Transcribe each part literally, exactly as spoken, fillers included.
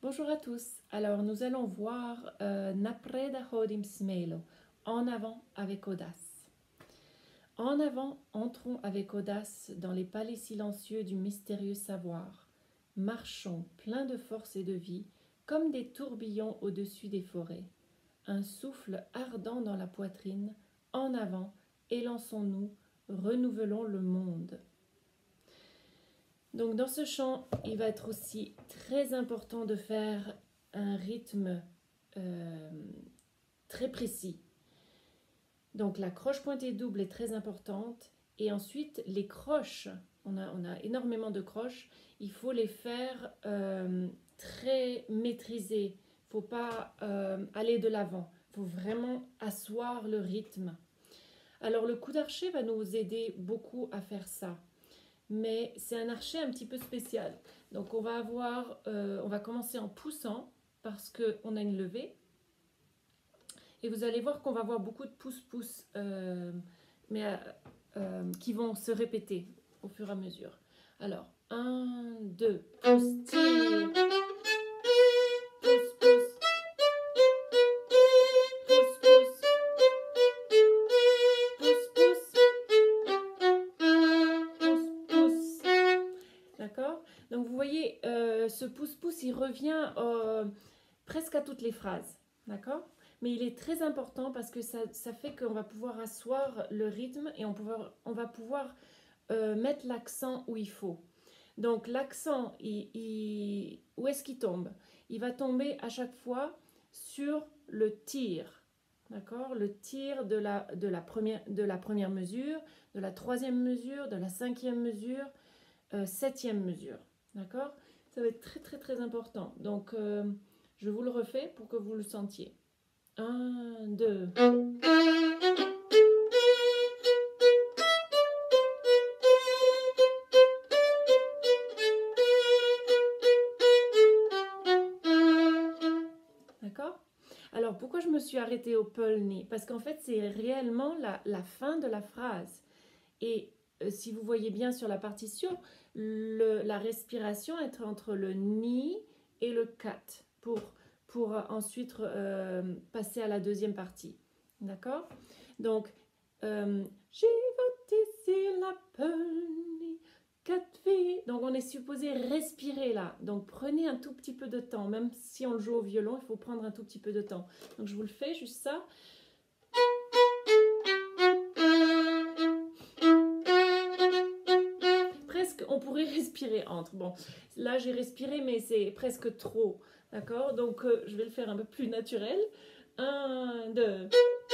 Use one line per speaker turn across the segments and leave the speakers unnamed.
Bonjour à tous. Alors nous allons voir euh, Napred Hodim Smelo, en avant avec audace. En avant, entrons avec audace dans les palais silencieux du mystérieux savoir. Marchons pleins de force et de vie, comme des tourbillons au-dessus des forêts. Un souffle ardent dans la poitrine, en avant, élançons-nous, renouvelons le monde. Donc dans ce chant, il va être aussi très important de faire un rythme euh, très précis. Donc la croche pointée double est très importante. Et ensuite, les croches, on a, on a énormément de croches, il faut les faire euh, très maîtrisées. Il ne faut pas euh, aller de l'avant. Il faut vraiment asseoir le rythme. Alors le coup d'archet va nous aider beaucoup à faire ça. Mais c'est un archet un petit peu spécial. Donc on va avoir, euh, on va commencer en poussant parce qu'on a une levée. Et vous allez voir qu'on va avoir beaucoup de pouces-pouces, euh, mais euh, euh, qui vont se répéter au fur et à mesure. Alors, un, deux, pouce, tire. Pouce, pouce. Pouce, pouce. Pouce, pouce. Pouce, pouce. D'accord? Donc vous voyez, euh, ce pouce-pouce, il revient euh, presque à toutes les phrases. D'accord? Mais il est très important parce que ça, ça fait qu'on va pouvoir asseoir le rythme et on, pouvoir, on va pouvoir euh, mettre l'accent où il faut. Donc l'accent, il, il, où est-ce qu'il tombe? Il va tomber à chaque fois sur le tir. D'accord? Le tir de la, de, la première, de la première mesure, de la troisième mesure, de la cinquième mesure, euh, septième mesure. D'accord? Ça va être très très très important. Donc euh, je vous le refais pour que vous le sentiez. Un, deux. D'accord? Alors, pourquoi je me suis arrêtée au Polni? Parce qu'en fait, c'est réellement la, la fin de la phrase. Et euh, si vous voyez bien sur la partition, le, la respiration est entre le ni et le kat pour, pour ensuite euh, passer à la deuxième partie. D'accord? Donc, euh, j'ai voté ici la Polni, quatre filles. Donc, on est supposé respirer là. Donc, prenez un tout petit peu de temps. Même si on le joue au violon, il faut prendre un tout petit peu de temps. Donc, je vous le fais juste ça. Presque, on pourrait respirer entre. Bon, là, j'ai respiré, mais c'est presque trop. D'accord? Donc, euh, je vais le faire un peu plus naturel. Un, deux.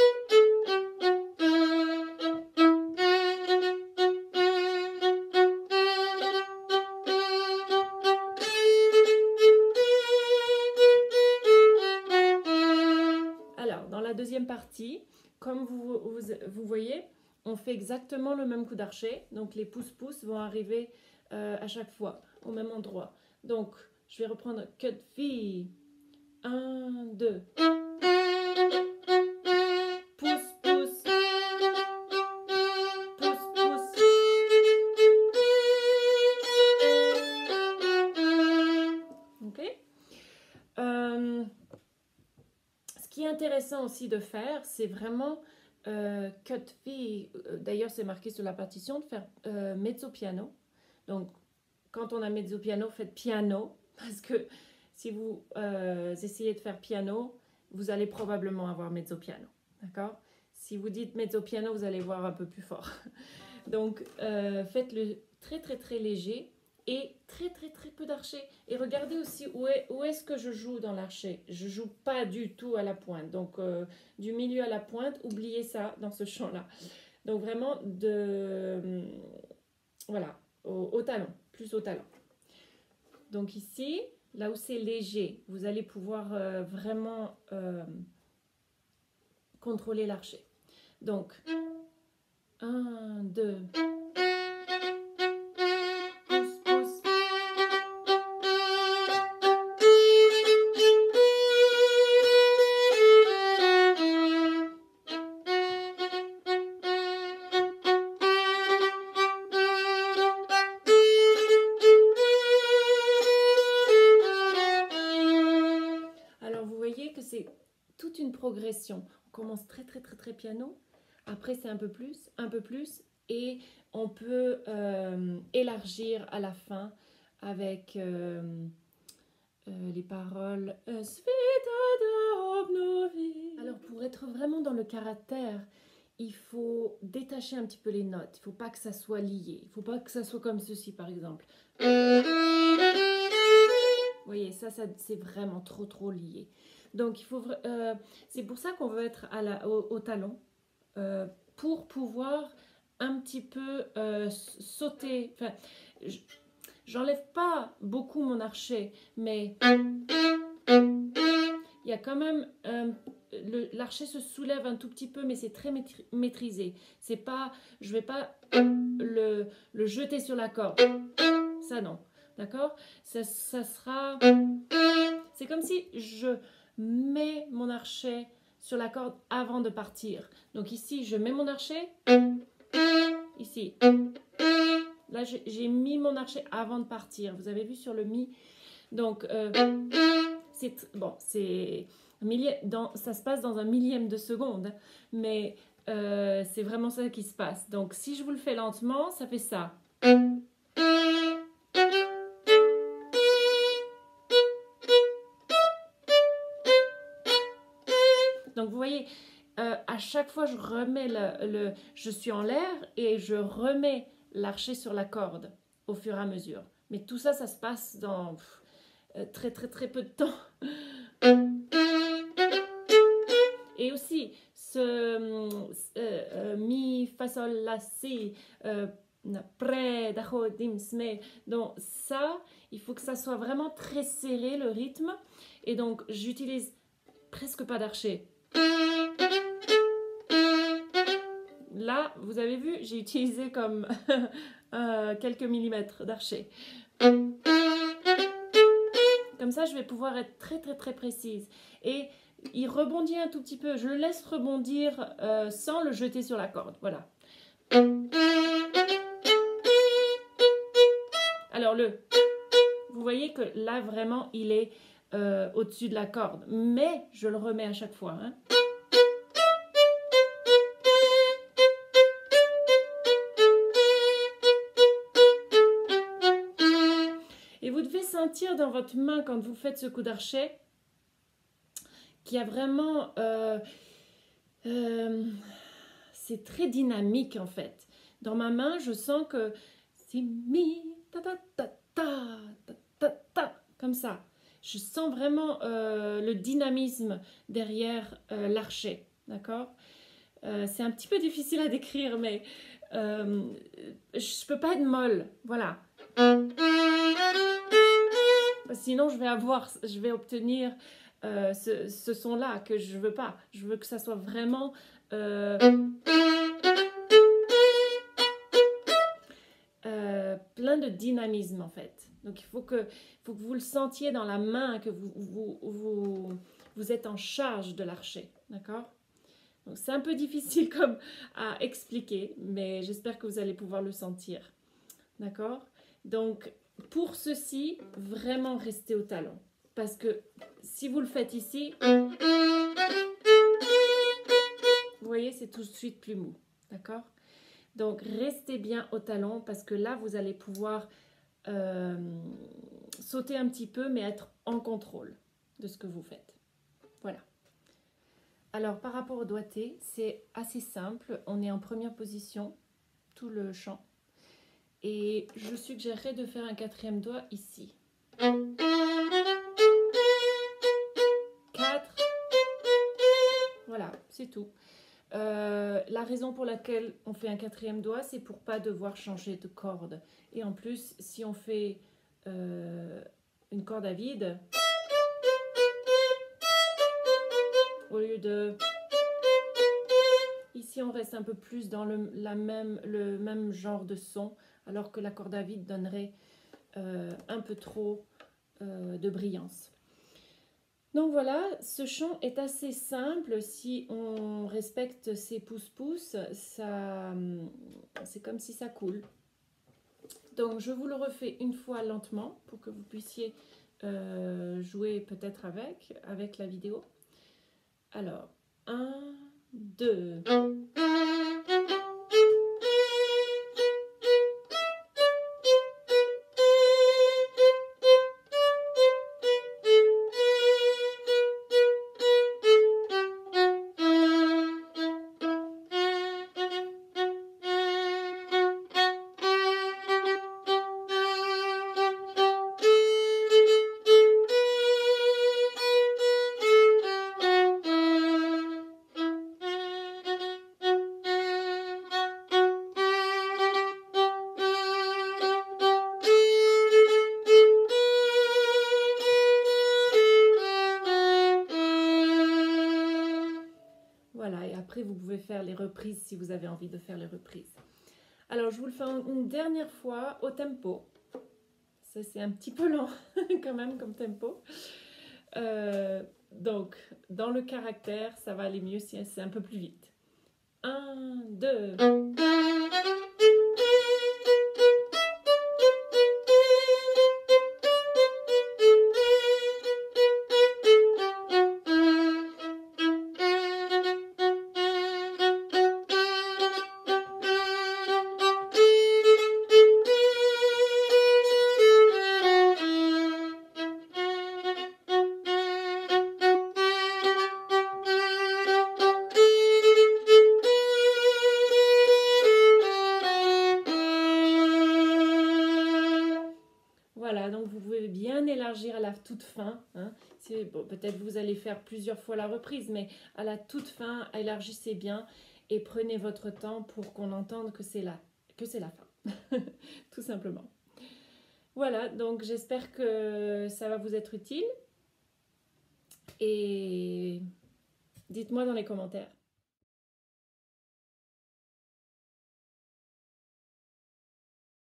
Alors, dans la deuxième partie, comme vous, vous, vous voyez, on fait exactement le même coup d'archet. Donc, les pouces-pouces vont arriver euh, à chaque fois au même endroit. Donc, je vais reprendre cut fille. Un, deux. Pouce, pouce. Pouce, pouce. Ok. Euh, ce qui est intéressant aussi de faire, c'est vraiment euh, cut fille. D'ailleurs, c'est marqué sur la partition de faire euh, mezzo piano. Donc, quand on a mezzo piano, faites piano parce que si vous euh, essayez de faire piano, vous allez probablement avoir mezzo piano. D'accord? Si vous dites mezzo piano, vous allez voir un peu plus fort. Donc, euh, faites-le très très très léger et très très très peu d'archet. Et regardez aussi où est, où est-ce que je joue dans l'archet. Je joue pas du tout à la pointe. Donc, euh, du milieu à la pointe, oubliez ça dans ce chant-là. Donc, vraiment, de... Voilà, au, au talon, plus au talon. Donc ici, là où c'est léger, vous allez pouvoir euh, vraiment euh, contrôler l'archet. Donc, un, deux. Pouce, pouce. progression. On commence très très très très piano, après c'est un peu plus, un peu plus, et on peut euh, élargir à la fin avec euh, euh, les paroles euh, alors pour être vraiment dans le caractère, il faut détacher un petit peu les notes, il ne faut pas que ça soit lié, il ne faut pas que ça soit comme ceci par exemple. Vous voyez, ça, ça c'est vraiment trop trop lié. Donc il faut, euh, c'est pour ça qu'on veut être à la, au, au talon, euh, pour pouvoir un petit peu euh, sauter. Enfin, j'enlève pas beaucoup mon archet, mais il y a quand même un, l'archet se soulève un tout petit peu, mais c'est très maîtrisé. C'est pas, je vais pas le, le jeter sur la corde. Ça non, d'accord? Ça, ça sera, c'est comme si je mets mon archet sur la corde avant de partir. Donc ici, je mets mon archet. Ici. Là, j'ai mis mon archet avant de partir. Vous avez vu sur le mi. Donc, euh, c'est bon, c'est dans, ça se passe dans un millième de seconde, mais euh, c'est vraiment ça qui se passe. Donc, si je vous le fais lentement, ça fait ça. Donc, vous voyez, euh, à chaque fois, je remets le, le je suis en l'air et je remets l'archet sur la corde au fur et à mesure. Mais tout ça, ça se passe dans pff, très, très, très peu de temps. Et aussi, ce euh, euh, mi, fa, sol, la, si, euh, pré, dacho, dim, sme. Donc ça, il faut que ça soit vraiment très serré le rythme. Et donc, j'utilise presque pas d'archet. Là, vous avez vu, j'ai utilisé comme euh, quelques millimètres d'archet. Comme ça, je vais pouvoir être très très très précise. Et il rebondit un tout petit peu. Je le laisse rebondir euh, sans le jeter sur la corde. Voilà. Alors le, vous voyez que là vraiment il est euh, au-dessus de la corde. Mais je le remets à chaque fois. Hein. Et vous devez sentir dans votre main quand vous faites ce coup d'archet qu'il y a vraiment... Euh, euh, c'est très dynamique en fait. Dans ma main, je sens que c'est mi, ta ta ta ta ta ta ta, comme ça. Je sens vraiment euh, le dynamisme derrière euh, l'archet, d'accord? euh, C'est un petit peu difficile à décrire, mais euh, je peux pas être molle, voilà. Sinon, je vais avoir, je vais obtenir euh, ce, ce son-là que je veux pas. Je veux que ça soit vraiment euh, euh, plein de dynamisme en fait. Donc il faut que, faut que vous le sentiez dans la main, que vous, vous, vous, vous êtes en charge de l'archet, d'accord? Donc c'est un peu difficile comme à expliquer, mais j'espère que vous allez pouvoir le sentir, d'accord? Donc pour ceci, vraiment restez au talon. Parce que si vous le faites ici, vous voyez, c'est tout de suite plus mou, d'accord? Donc restez bien au talon parce que là, vous allez pouvoir euh, sauter un petit peu, mais être en contrôle de ce que vous faites. Voilà. Alors par rapport au doigté, c'est assez simple. On est en première position, tout le chant. Et je suggérerais de faire un quatrième doigt ici. quatre. Voilà, c'est tout. Euh, la raison pour laquelle on fait un quatrième doigt, c'est pour pas devoir changer de corde. Et en plus, si on fait euh, une corde à vide, au lieu de... Ici, on reste un peu plus dans le, la même, le même genre de son, alors que la corde à vide donnerait euh, un peu trop euh, de brillance. Donc voilà, ce chant est assez simple. Si on respecte ses pouces-pouces, ça, c'est comme si ça coule. Donc je vous le refais une fois lentement pour que vous puissiez euh, jouer peut-être avec, avec la vidéo. Alors, un, deux. Voilà, et après vous pouvez faire les reprises si vous avez envie de faire les reprises. Alors je vous le fais une dernière fois au tempo. Ça c'est un petit peu lent quand même comme tempo. Euh, donc dans le caractère, ça va aller mieux si c'est un peu plus vite. un, deux. Voilà, donc vous pouvez bien élargir à la toute fin. Hein. Bon, peut-être vous allez faire plusieurs fois la reprise, mais à la toute fin, élargissez bien et prenez votre temps pour qu'on entende que c'est la, que c'est la fin, tout simplement. Voilà, donc j'espère que ça va vous être utile et dites-moi dans les commentaires.